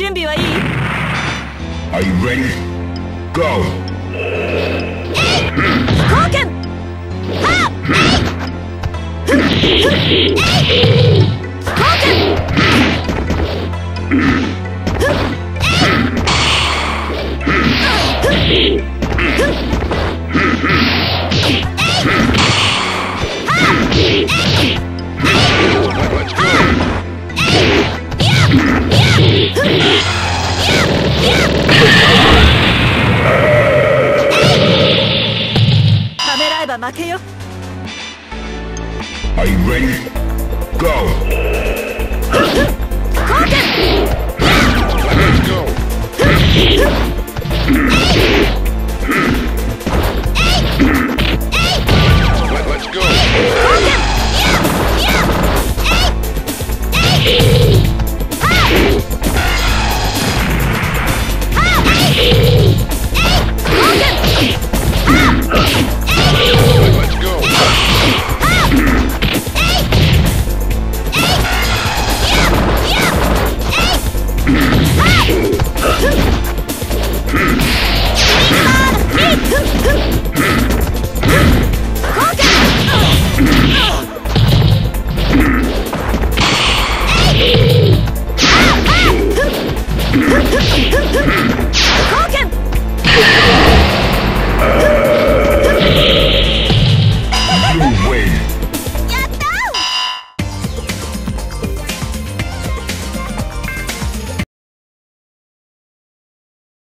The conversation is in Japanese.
準備はいい？ Are you ready? Go! 貢献！はっ！貢献！ためらえば負けよ。 Are you ready? Go! 貢献！ Let's go. Let's go. 貢献！ Let's go.